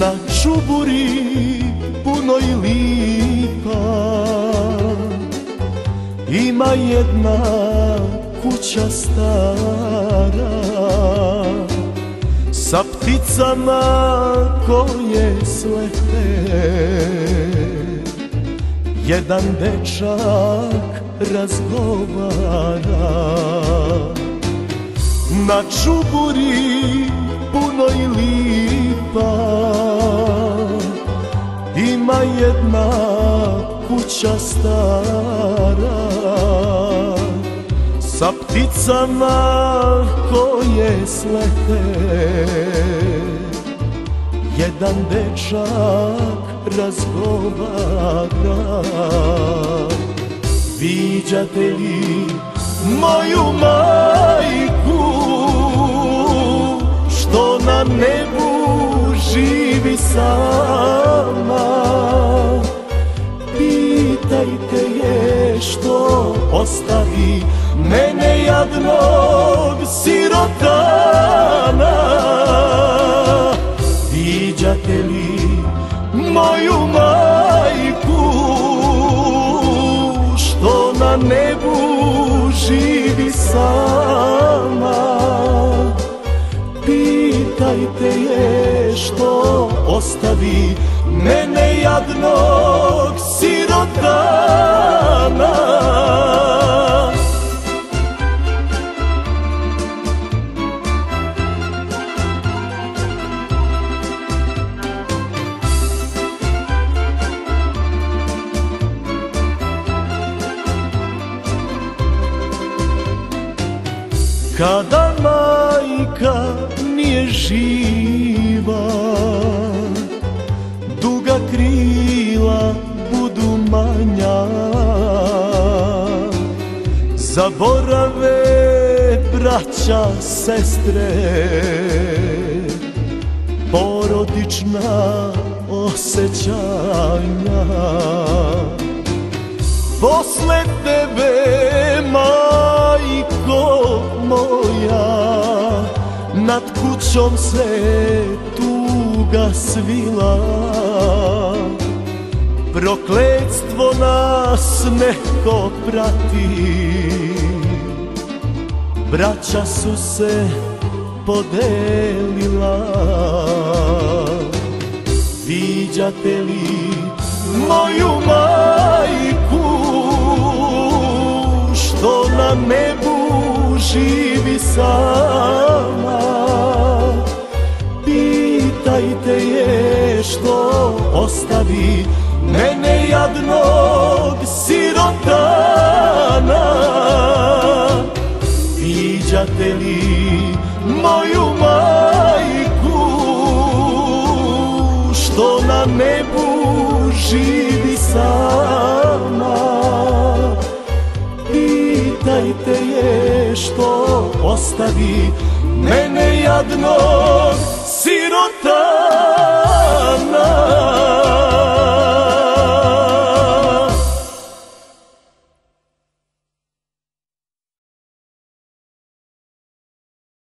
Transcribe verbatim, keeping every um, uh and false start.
Na čuburi punoj lipa ima jedna kuća stara sa pticama koje slete. Jedan dečak razgovara na čuburi punoj lipa ima jedna kuća stara sa pticama koje slete. Jedan dečak razgovara: viđate li moju majku što na nebu živi sama? Pitajte je što ostavi mene jadnog sirotana. Viđate li moju majku što na nebu živi sama? Pitajte je što ostavi mene jadnog sirotana. Kada majka nije živa, duga krila budu manja. Zaborave braća, sestre, porodična osjećanja. Posle tebe, majko moja, nad kućom se tuga svila. Prokletstvo nas neko prati, braća su se podelila. Viđate li moju majku što na nebu živi sama? Pitajte je što ostavi mene jadnog sirotana. Viđate li moju majku što na nebu živi sama? Pitajte je što ostavi mene jadnog sirotana.